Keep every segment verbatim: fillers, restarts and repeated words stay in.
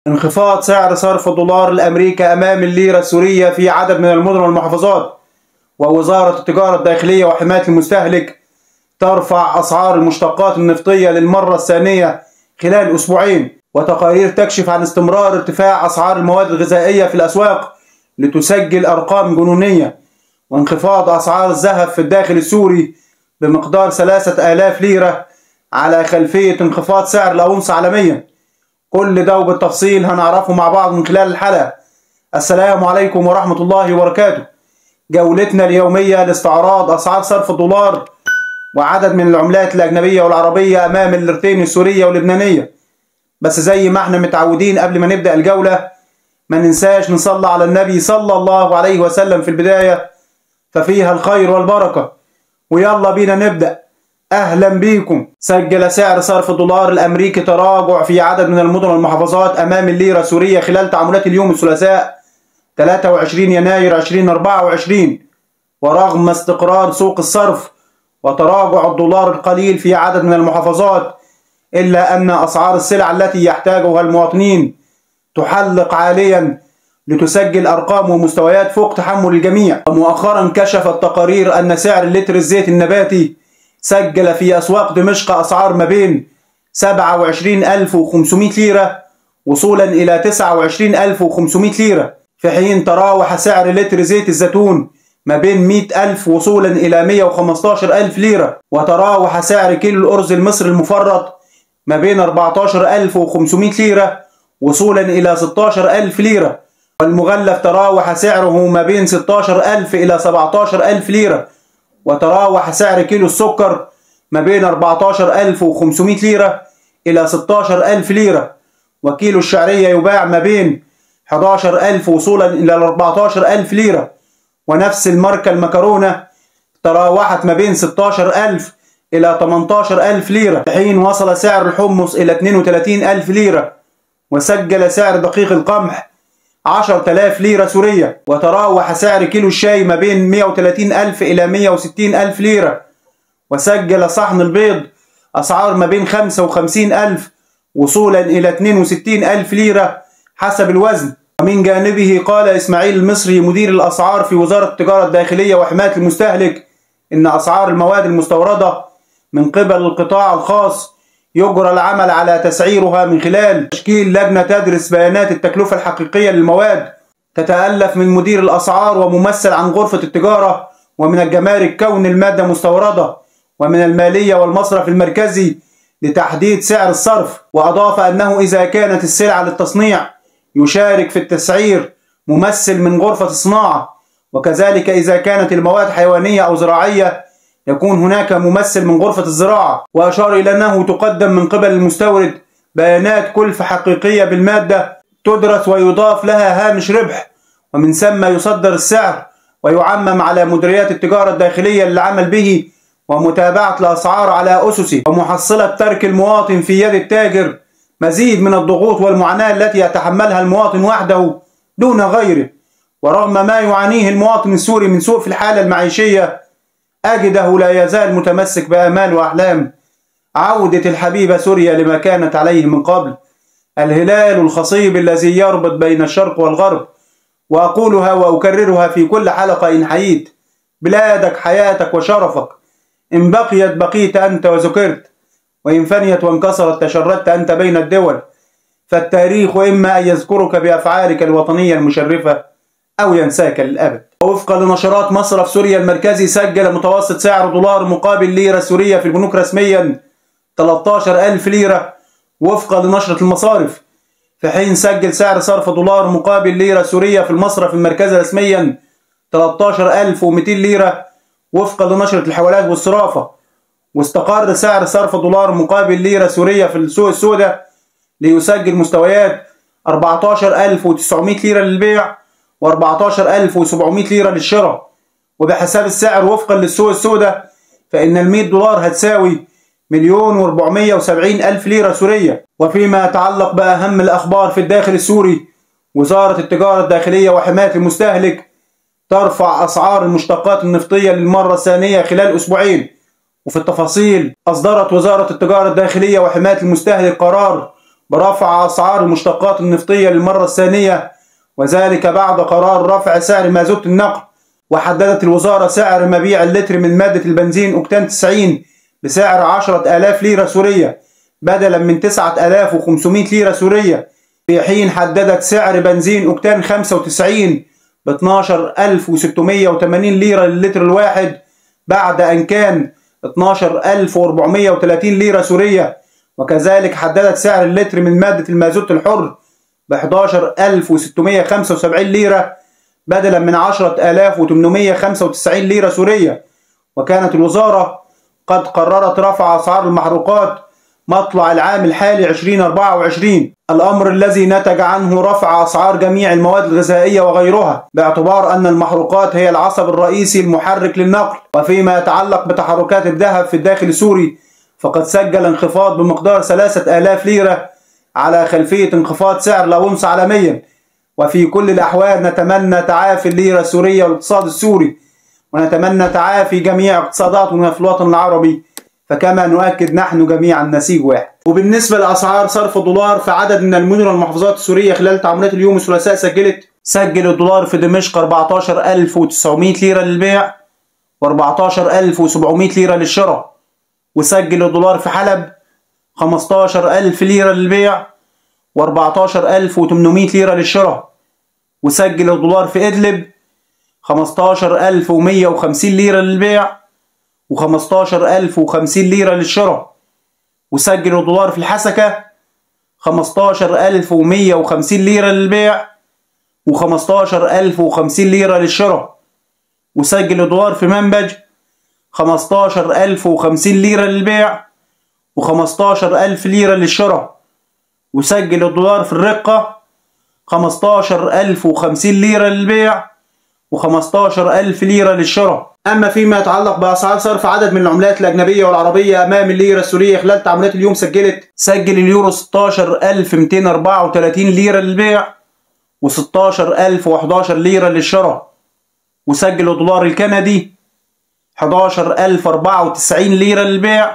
انخفاض سعر صرف الدولار الأمريكي أمام الليرة السورية في عدد من المدن والمحافظات. ووزارة التجارة الداخلية وحماية المستهلك ترفع أسعار المشتقات النفطية للمرة الثانية خلال أسبوعين. وتقارير تكشف عن استمرار ارتفاع أسعار المواد الغذائية في الأسواق لتسجل أرقام جنونية. وانخفاض أسعار الذهب في الداخل السوري بمقدار ثلاثة آلاف ليرة على خلفية انخفاض سعر الأونصة عالميا. كل ده وبالتفصيل هنعرفه مع بعض من خلال الحلقة. السلام عليكم ورحمة الله وبركاته. جولتنا اليومية لاستعراض أسعار صرف الدولار وعدد من العملات الأجنبية والعربية أمام الليرتين السورية واللبنانية. بس زي ما احنا متعودين قبل ما نبدأ الجولة ما ننساش نصلي على النبي صلى الله عليه وسلم في البداية ففيها الخير والبركة. ويلا بينا نبدأ. أهلا بيكم. سجل سعر صرف الدولار الأمريكي تراجع في عدد من المدن والمحافظات أمام الليرة السورية خلال تعاملات اليوم الثلاثاء ثلاثة وعشرين يناير ألفين وأربعة وعشرين. ورغم استقرار سوق الصرف وتراجع الدولار القليل في عدد من المحافظات إلا أن أسعار السلع التي يحتاجها المواطنين تحلق عاليا لتسجل أرقام ومستويات فوق تحمل الجميع. ومؤخرا كشفت تقارير أن سعر لتر الزيت النباتي سجل في أسواق دمشق أسعار ما بين سبعة وعشرين ألف وخمسمائة ليرة وصولا إلى تسعة وعشرين ألف وخمسمائة ليرة، في حين تراوح سعر لتر زيت الزيتون ما بين مائة ألف وصولا إلى مائة وخمسة عشر ألف ليرة. وتراوح سعر كيلو الأرز المصري المفرط ما بين أربعة عشر ألف وخمسمائة ليرة وصولا إلى ستة عشر ألف ليرة. والمغلف تراوح سعره ما بين ستة عشر ألف إلى سبعة عشر ألف ليرة. وتراوح سعر كيلو السكر ما بين أربعة عشر ألف وخمسمائة ليرة إلى ستة عشر ألف ليرة. وكيلو الشعرية يباع ما بين أحد عشر ألف وصولا إلى أربعة عشر ألف ليرة. ونفس الماركة المكرونة تراوحت ما بين ستة عشر ألف إلى ثمانية عشر ألف ليرة، في حين وصل سعر الحمص إلى اثنين وثلاثين ألف ليرة. وسجل سعر دقيق القمح عشرة آلاف ليرة سورية. وتراوح سعر كيلو الشاي ما بين مائة وثلاثين ألف إلى مائة وستين ألف ليرة. وسجل صحن البيض أسعار ما بين خمسة وخمسين ألف وصولا إلى اثنين وستين ألف ليرة حسب الوزن. ومن جانبه قال إسماعيل المصري مدير الأسعار في وزارة التجارة الداخلية وحماية المستهلك إن أسعار المواد المستوردة من قبل القطاع الخاص يجرى العمل على تسعيرها من خلال تشكيل لجنة تدرس بيانات التكلفة الحقيقية للمواد تتألف من مدير الأسعار وممثل عن غرفة التجارة ومن الجمارك كون المادة مستوردة ومن المالية والمصرف المركزي لتحديد سعر الصرف. وأضاف أنه إذا كانت السلعة للتصنيع يشارك في التسعير ممثل من غرفة الصناعة، وكذلك إذا كانت المواد حيوانية أو زراعية يكون هناك ممثل من غرفة الزراعة. وأشار إلى أنه تقدم من قبل المستورد بيانات كلفة حقيقية بالمادة تدرس ويضاف لها هامش ربح، ومن ثم يصدر السعر ويعمم على مديريات التجارة الداخلية للعمل به ومتابعة الأسعار على أسسه. ومحصلة ترك المواطن في يد التاجر مزيد من الضغوط والمعاناة التي يتحملها المواطن وحده دون غيره. ورغم ما يعانيه المواطن السوري من سوء في الحالة المعيشية أجده لا يزال متمسك بآمال وأحلام عودة الحبيبة سوريا لما كانت عليه من قبل، الهلال الخصيب الذي يربط بين الشرق والغرب. وأقولها وأكررها في كل حلقة: إن حييت بلادك حياتك وشرفك، إن بقيت بقيت أنت وذكرت، وإن فنيت وانكسرت تشردت أنت بين الدول. فالتاريخ إما أن يذكرك بأفعالك الوطنية المشرفة أو ينساك للأبد. ووفقا لنشرات مصرف سوريا المركزي سجل متوسط سعر دولار مقابل ليرة سورية في البنوك رسميا ثلاثة عشر ألف ليرة وفقا لنشرة المصارف، في حين سجل سعر صرف دولار مقابل ليرة سورية في المصرف المركزي رسميا ثلاثة عشر ألف ومئتين ليرة وفقا لنشرة الحوالات والصرافة. واستقر سعر صرف دولار مقابل ليرة سورية في السوق السوداء ليسجل مستويات أربعة عشر ألف وتسعمائة ليرة للبيع وأربعة عشر ألف وسبعمائة ليرة للشراء. وبحساب السعر وفقا للسوق السوداء فإن المئة دولار هتساوي مليون وأربعمائة وسبعين ألف ليرة سورية. وفيما يتعلق بأهم الأخبار في الداخل السوري، وزارة التجارة الداخلية وحماية المستهلك ترفع أسعار المشتقات النفطية للمرة الثانية خلال أسبوعين. وفي التفاصيل أصدرت وزارة التجارة الداخلية وحماية المستهلك قرار برفع أسعار المشتقات النفطية للمرة الثانية، وذلك بعد قرار رفع سعر مازوت النقل. وحددت الوزارة سعر مبيع اللتر من مادة البنزين أوكتان تسعين بسعر عشرة آلاف ليرة سورية بدلا من تسعة آلاف وخمسمائة ليرة سورية، في حين حددت سعر بنزين أوكتان خمسة وتسعين ب اثناشر ألف وستمائة وثمانين ليرة للتر الواحد بعد أن كان اثناشر ألف وأربعمائة وثلاثين ليرة سورية. وكذلك حددت سعر اللتر من مادة المازوت الحر ب احداشر ألف وستمائة وخمسة وسبعين ليرة بدلا من عشرة آلاف وثمانمائة وخمسة وتسعين ليرة سورية. وكانت الوزارة قد قررت رفع أسعار المحروقات مطلع العام الحالي ألفين وأربعة وعشرين، الأمر الذي نتج عنه رفع أسعار جميع المواد الغذائية وغيرها، باعتبار أن المحروقات هي العصب الرئيسي المحرك للنقل. وفيما يتعلق بتحركات الذهب في الداخل السوري، فقد سجل انخفاض بمقدار ثلاثة آلاف ليرة على خلفية انخفاض سعر الأونصة عالميا. وفي كل الأحوال نتمنى تعافي الليرة السورية والاقتصاد السوري، ونتمنى تعافي جميع اقتصاداتنا في الوطن العربي، فكما نؤكد نحن جميعا نسيج واحد. وبالنسبة لأسعار صرف الدولار في عدد من المدن والمحافظات السورية خلال تعاملات اليوم الثلاثاء، سجلت سجل الدولار في دمشق أربعتاشر ألف وتسعمائة ليرة للبيع وأربعتاشر ألف وسبعمائة ليرة للشراء. وسجل الدولار في حلب خمستاشر ألف ليرة للبيع وأربعتاشر ألف وثمانمائة ليرة للشراء. وسجل الدولار في إدلب خمستاشر ألف ومائة وخمسين ليرة للبيع وخمستاشر ألف وخمسين ليرة للشراء. وسجل الدولار في الحسكة خمستاشر ألف ومائة وخمسين ليرة للبيع وخمستاشر ألف وخمسين ليرة للشراء. وسجل الدولار في منبج خمستاشر ألف وخمسين ليرة للبيع وخمستاشر ألف ليرة للشراء. وسجل الدولار في الرقة خمستاشر ألف وخمسين ليرة للبيع وخمستاشر ألف ليرة للشراء. أما فيما يتعلق بأسعار صرف عدد من العملات الأجنبية والعربية أمام الليرة السورية خلال تعاملات اليوم، سجلت سجل اليورو ستاشر ألف ومائتين وأربعة وثلاثين ليرة للبيع وستاشر ألف وأحد عشر ليرة للشراء. وسجل الدولار الكندي احداشر ألف وأربعة وتسعين ليرة للبيع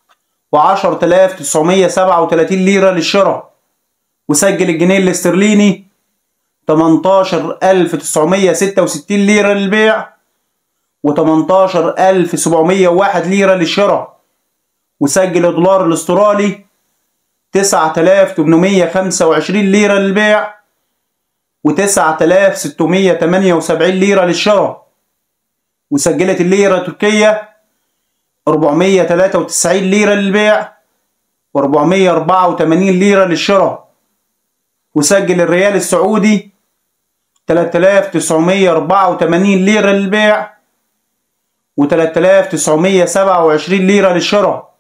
وعشرة آلاف وتسعمائة وسبعة وثلاثين ليرة للشراء. وسجل الجنيه الاسترليني تمنتاشر ألف وتسعمائة وستة وستين ليرة للبيع وتمنتاشر ألف وسبعمائة وواحد ليرة للشراء. وسجل الدولار الاسترالي تسعة آلاف وثمانمائة وخمسة وعشرين ليرة للبيع وتسعة آلاف وستمائة وثمانية وسبعين ليرة للشراء. وسجلت الليرة التركية أربعمائة وثلاثة وتسعين ليرة للبيع وأربعمائة وأربعة وثمانين ليرة للشراء. وسجل الريال السعودي ثلاثة آلاف وتسعمائة وأربعة وثمانين ليرة للبيع وثلاثة آلاف وتسعمائة وسبعة وعشرين ليرة للشراء.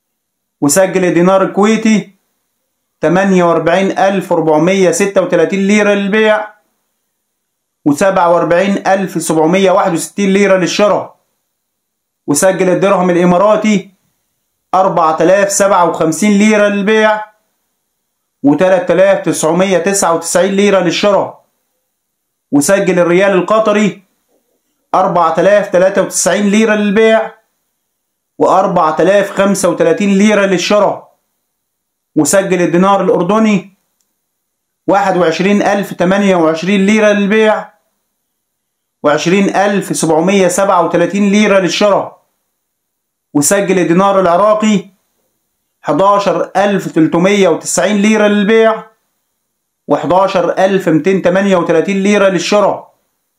وسجل الدينار الكويتي ثمانية وأربعين ألف وأربعمائة وستة وثلاثين ليرة للبيع وسبعة وأربعين ألف وسبعمائة وواحد وستين ليرة للشراء. وسجل الدرهم الإماراتي أربعة آلاف وسبعة وخمسين ليرة للبيع وثلاثة آلاف وتسعمائة وتسعة وتسعين ليرة للشراء. وسجل الريال القطري أربعة آلاف وثلاثة وتسعين ليرة للبيع وأربعة آلاف وخمسة وثلاثين ليرة للشراء. وسجل الدينار الأردني واحد وعشرين ألف وثمانية وعشرين ليرة للبيع وعشرين ألف وسبعمائة وسبعة وثلاثين ليرة للشراء. وسجل الدينار العراقي احداشر ألف وثلاثمائة وتسعين ليرة للبيع وأحداشر ألف ومائتين وثمانية وثلاثين ليرة للشراء.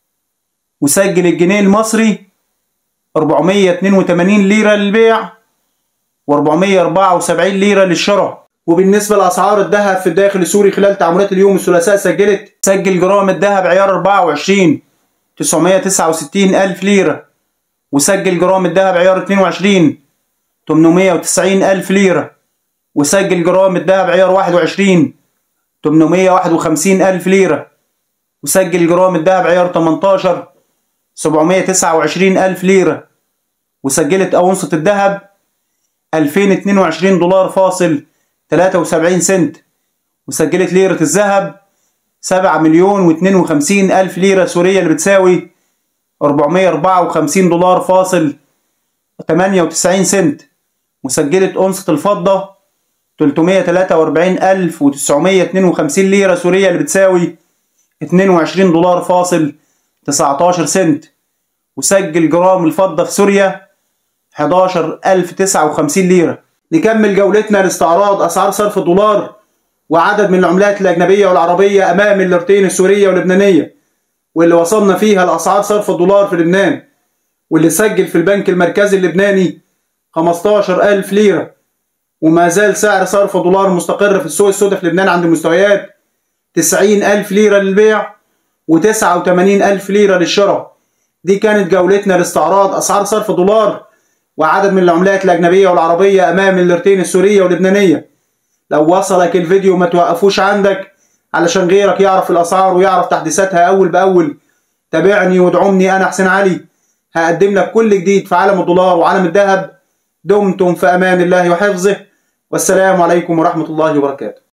وسجل الجنيه المصري أربعمائة واثنين وثمانين ليرة للبيع وأربعمائة وأربعة وسبعين ليرة للشراء. وبالنسبة لأسعار الذهب في الداخل السوري خلال تعاملات اليوم الثلاثاء، سجلت سجل جرام الذهب عيار أربعة وعشرين تسعمائة وتسعة وستين ألف ليرة. وسجل جرام الذهب عيار اثنين وعشرين ثمانمائة وتسعين ألف ليرة. وسجل جرام الذهب عيار واحد وعشرين ثمانمائة وواحد وخمسين ألف ليرة. وسجل جرام الذهب عيار تمنتاشر سبعمائة وتسعة وعشرين ألف ليرة. وسجلت أونصة الذهب ألفين واثنين وعشرين دولار فاصل ثلاثة وسبعين سنت. وسجلت ليرة الذهب سبعة مليون واثنين وخمسين ألف ليرة سورية اللي بتساوي أربعمائة وأربعة وخمسين دولار فاصل ثمانية وتسعين سنت. وسجلت أونصة الفضة تلتمية وتلاتة وأربعين ألف وتسعمية اتنين وخمسين ليرة سورية اللي بتساوي اتنين وعشرين دولار فاصل تسعتاشر سنت. وسجل جرام الفضة في سوريا حداشر ألف وتسعة وخمسين ليرة. نكمل جولتنا لاستعراض أسعار صرف الدولار وعدد من العملات الأجنبية والعربية أمام الليرتين السورية واللبنانية، واللي وصلنا فيها لأسعار صرف الدولار في لبنان، واللي سجل في البنك المركزي اللبناني خمستاشر ألف ليرة. وما زال سعر صرف الدولار مستقر في السوق السوداء في لبنان عند مستويات تسعين ألف ليرة للبيع وتسعة وتمانين ألف ليرة للشراء. دي كانت جولتنا لاستعراض أسعار صرف الدولار وعدد من العملات الأجنبية والعربية أمام الليرتين السورية واللبنانية. لو وصلك الفيديو ما توقفوش عندك علشان غيرك يعرف الأسعار ويعرف تحديثاتها أول بأول. تابعني وادعمني، أنا حسين علي، هقدم لك كل جديد في عالم الدولار وعالم الذهب. دمتم في أمان الله وحفظه، والسلام عليكم ورحمة الله وبركاته.